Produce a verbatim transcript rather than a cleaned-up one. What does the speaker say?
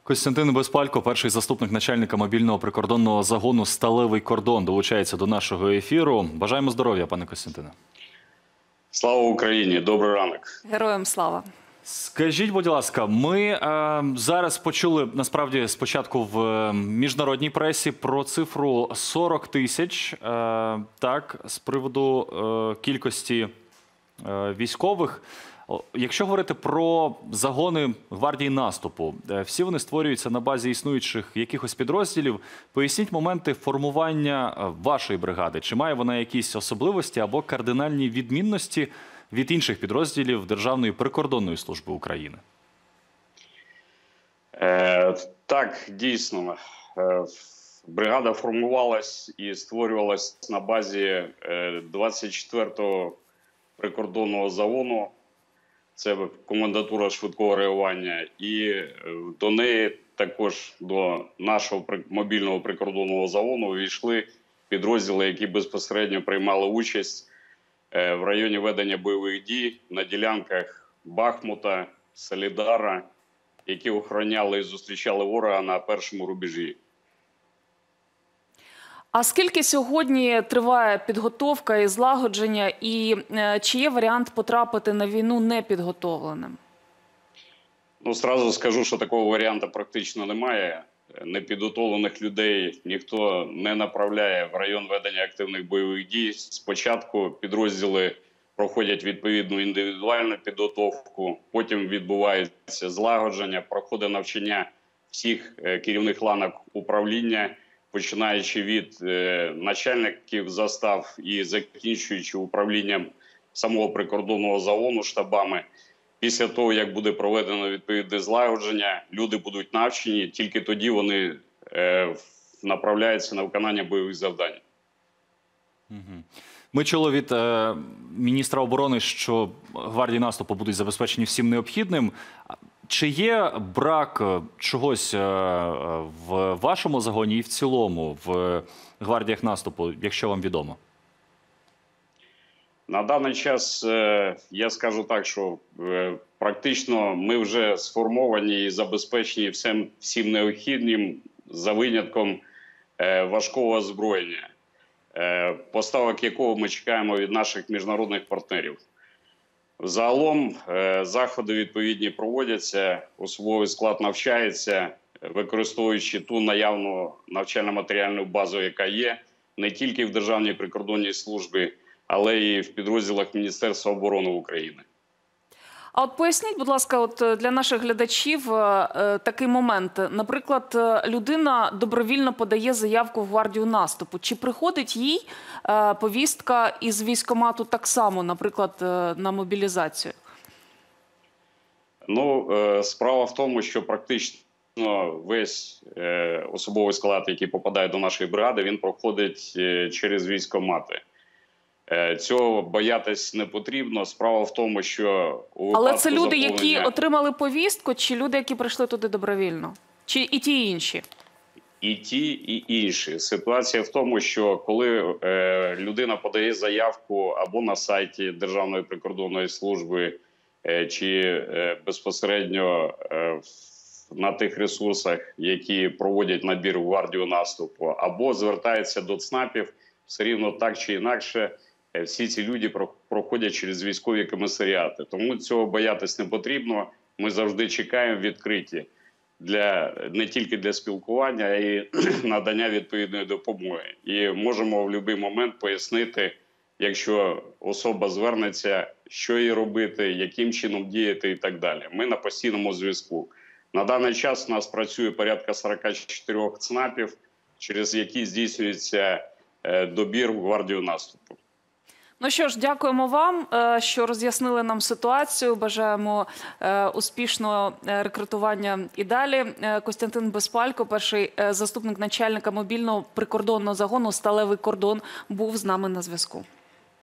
Костянтин Безпалько, перший заступник начальника мобільного прикордонного загону «Сталевий кордон», долучається до нашого ефіру. Бажаємо здоров'я, пане Костянтине. Слава Україні! Добрий ранок! Героям слава! Скажіть, будь ласка, ми е, зараз почули, насправді, спочатку в міжнародній пресі про цифру сорок тисяч, е, так, з приводу е, кількості е, військових. Якщо говорити про загони гвардії наступу, всі вони створюються на базі існуючих якихось підрозділів. Поясніть моменти формування вашої бригади. Чи має вона якісь особливості або кардинальні відмінності від інших підрозділів Державної прикордонної служби України? Е, так, дійсно. Е, бригада формувалась і створювалась на базі е, двадцять четвертого прикордонного загону. Це комендатура швидкого реагування, і до неї також, до нашого мобільного прикордонного загону, увійшли підрозділи, які безпосередньо приймали участь в районі ведення бойових дій на ділянках Бахмута, Солідара, які охороняли і зустрічали ворога на першому рубежі. А скільки сьогодні триває підготовка і злагодження, і чи є варіант потрапити на війну непідготовленим? Ну, зразу скажу, що такого варіанту практично немає. Непідготовлених людей ніхто не направляє в район ведення активних бойових дій. Спочатку підрозділи проходять відповідну індивідуальну підготовку, потім відбувається злагодження, проходить навчання всіх керівних ланок управління, починаючи від е, начальників застав і закінчуючи управлінням самого прикордонного загону штабами. Після того, як буде проведено відповідне злагодження, люди будуть навчені, тільки тоді вони е, направляються на виконання бойових завдань. Ми чули від е, міністра оборони, що гвардії наступу будуть забезпечені всім необхідним. Чи є брак чогось в вашому загоні і в цілому в гвардіях наступу, якщо вам відомо? На даний час я скажу так, що практично ми вже сформовані і забезпечені всім, всім необхідним за винятком важкого озброєння, поставок якого ми чекаємо від наших міжнародних партнерів. Загалом заходи відповідні проводяться, особовий склад навчається, використовуючи ту наявну навчально-матеріальну базу, яка є, не тільки в Державній прикордонній службі, але і в підрозділах Міністерства оборони України. А от поясніть, будь ласка, от для наших глядачів такий момент. Наприклад, людина добровільно подає заявку в гвардію наступу. Чи приходить їй повістка із військкомату так само, наприклад, на мобілізацію? Ну, справа в тому, що практично весь особовий склад, який попадає до нашої бригади, він проходить через військкомати. Цього боятись не потрібно. Справа в тому, що у Але це люди, заповнення... які отримали повістку, чи люди, які прийшли туди добровільно? Чи і ті, і інші? І ті, і інші. Ситуація в тому, що коли е, людина подає заявку або на сайті Державної прикордонної служби, е, чи е, безпосередньо е, на тих ресурсах, які проводять набір в гвардію наступу, або звертається до ЦНАПів, все рівно так чи інакше, всі ці люди проходять через військові комісаріати. Тому цього боятись не потрібно. Ми завжди чекаємо відкриті для, не тільки для спілкування, а й надання відповідної допомоги. І можемо в будь-який момент пояснити, якщо особа звернеться, що їй робити, яким чином діяти і так далі. Ми на постійному зв'язку. На даний час у нас працює порядка сорока чотирьох ЦНАПів, через які здійснюється добір в гвардію наступу. Ну що ж, дякуємо вам, що роз'яснили нам ситуацію. Бажаємо успішного рекрутування і далі. Костянтин Безпалько, перший заступник начальника мобільного прикордонного загону «Сталевий кордон», був з нами на зв'язку.